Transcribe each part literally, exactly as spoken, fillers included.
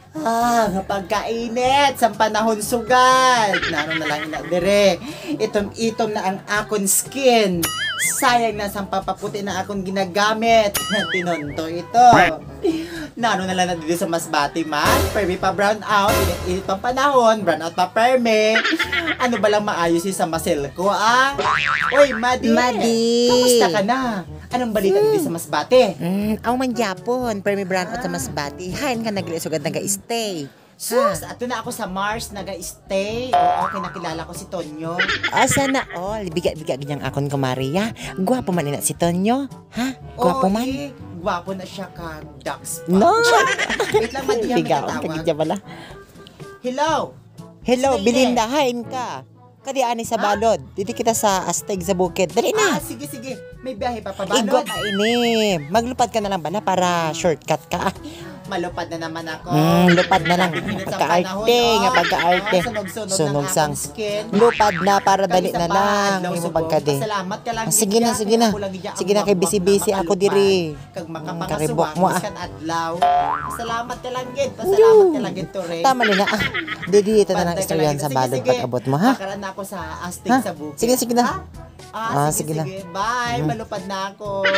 Ah, nga pagkainit sa panahon sugad. Nano na lang ina dire. Itom-itom na ang akon skin. Sayang na sa papaputi na akong ginagamit. Tinonto ito. Nano na lang na dito sa Masbate man. Permi pa brown out. Init-init pang panahon. Brown out pa permi. Ano ba lang maayos sa masil ko, ah? Oy, Madi. Madi. Kamusta ka na? Anong balita hmm. dito sa Masbate? Mm, aw man Japon, permi brown out sa Masbate. Hain ka naglisugad naga-stay. Sus, ato na ako sa Mars, naga-stay. Oo, okay, nakilala ko si Tonyo. Asa na all, biga-biga ganyang akon ko Maria. Gwapo man na si Tonyo. Ha? Gwapo Oo, man. Eh, gwapo na siya ka ducks. No. Wait lang, Madi, may Biga, katawag. kagidya pala. Hello. Hello, Stay Belinda, hain ka. Kadi ani sa balod. Didi kita sa Asteg sa bukid. Dali na. Ah, sige, sige. May biyahe pa pabalod. Igwa ka ini. Maglupad ka na lang bala para shortcut ka. Malupad na naman ako. Mm, lupad na lang. Pagka Pagka-arte, nga pagka-arte. Sunog-sunog Sunog ng sang. akong skin. Lupad na para dali Kami na sa lang. Badlaw, Imo subong. pagkade. Pasalamat ka lang. Ah, sige na, sige na. Sige na, kay busy-busy ako diri. Kag karibok makapangasuwang mo, ah. kan adlaw. Pasalamat ka lang gid. Pasalamat ka lang gid to rin. Tama na na. Ah, didi ito na lang Bantay ka istoryan lang sa gid. balod Sige, pag sige. abot mo, ha? Makaran na ako sa Astig Ha? sa bukid. Sige, sige na. Ha? Ah, Ah, sige, sige na. sige. Bye. Malupad na ako.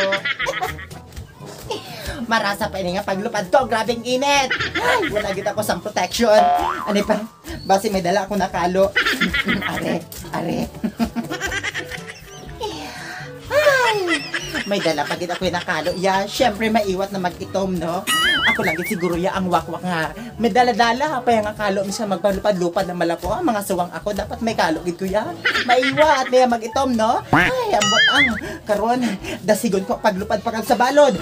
Marasa pa ini nga paglupad ko, grabing init. Ay, wala gid ako sa protection. Ano pa? Base may dala ako nakalo. Are, are. Ay, may dala pa gid ako yung nakalo. Ya, syempre maiwat na mag-itom, no? Ako lang gid siguro ya ang wakwak nga. May dala-dala pa yung nakalo mi sa magpalupad-lupad na malako. Ang mga suwang ako dapat may kalo gid ko ya. Maiwat may mag-itom, no? Ay, ambot ang karon dasigon ko paglupad pa kag sa balod.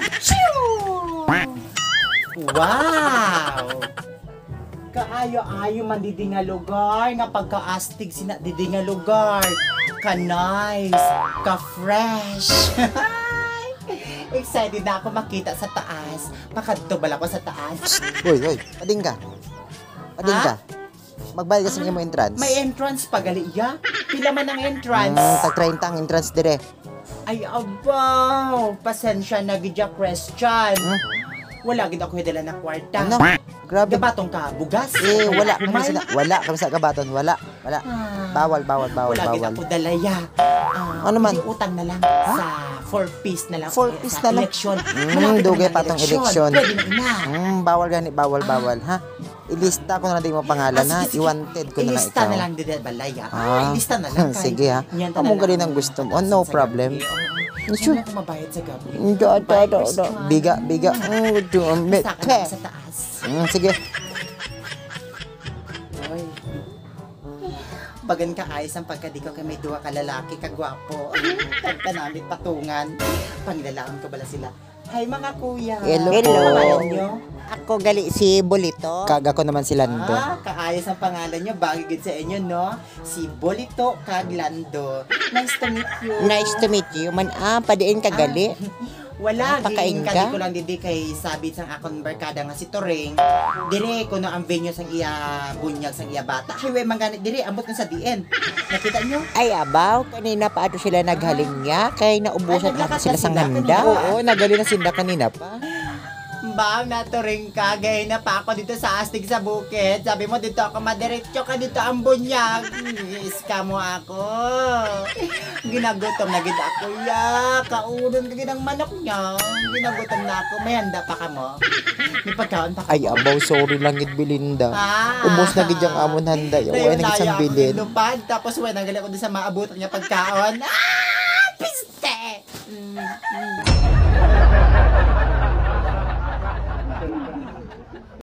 Wow! Kaayo-ayo man didi nga lugar nga pagka-astig sina didi nga lugar. Ka-nice, ka-fresh. Excited na ako makita sa taas. Makadtubal ako sa taas. Uy, uy, pading ka. Pading Ha? ka. Magbayad ka sa imo entrance. May entrance pa gali ya. Pila man ang entrance? Mm, tag thirty ang entrance dire. Ay abaw, pasensya na gid ya question. Hmm? Wala gid ako dala na kwarta. Ano? Grabe. Gabatong ka, bugas. Eh, wala kami Kumain. sa wala kami sa gabaton, wala. Wala. Ah. Bawal, bawal, bawal, Wala gid bawal. ako dalaya. Ah, Ano man? hindi utang na lang sa four piece na lang. Four eh, piece sa na lang? election. Mm, Malapit na dugay ng pa tong election. Pwede na ina. Mm, bawal gani, bawal, Ah. bawal, ha? Ilista ko na lang di mo pangalan, Ah, ha? sige, sige. I-wanted ko na lang Ilista ikaw. na lang din balaya. Ah. Ah, ilista na lang. kay- Sige, ha? Yan ta Among na gali lang. ng gusto mo. Oh, no Sa problem. gabi, oo. Sure. Hindi ako mabayad sa gabi. Da, da, da, da. Restaurant. Biga, biga. Mm, dumit. Basta ka lang sa taas. Mm, sige. Oy. Bagan ka ayos ang pagkadi ko kay may duwa ka lalaki kagwapo. Pagkanamit patungan. Panglalaan ko bala sila. Hi mga kuya. Hello Ano po. pangalan nyo? Ako gali si Bolito. Kaga ko naman si Lando. Ah, kaayos ang pangalan nyo. Bagay gid sa inyo, no? Si Bolito Kaglando. Nice to meet you. Nice to meet you. Man, ah, padiin ka gali. Wala, Ah, pakain ging ka? kadi ko lang didi kay sabit sang akon barkada nga si Toreng. Dire ko no ang venue sang iya bunyag sang iya bata. Highway man ganit dire ambot na sa D N. Nakita nyo? Ay, abaw, kanina pa ato sila naghaling niya. Kaya naubusan Ay, ato naglakas sila na sang sila handa. kanina. Oo, nagali na sila kanina pa. Bang na Toreng ka, gay na pa ako dito sa astig sa bukid. Sabi mo dito ako madiretso ka dito ang bunyag. Iska mo ako. Ginagutom na gid ako ya. Kaunon ka gid ang manok niya. Ginagutom na ako. May handa pa ka mo. May pagkaon pa ka Ay, mo. abaw, sorry lang gid Belinda. Ah. Ubos na gid yung amon handa. Yung Dayon na gid tayo sang ako bilin. nilupad, tapos wala nang gali ako doon sa maabutan niya pagkaon. Ah! Piste! Mm, mm.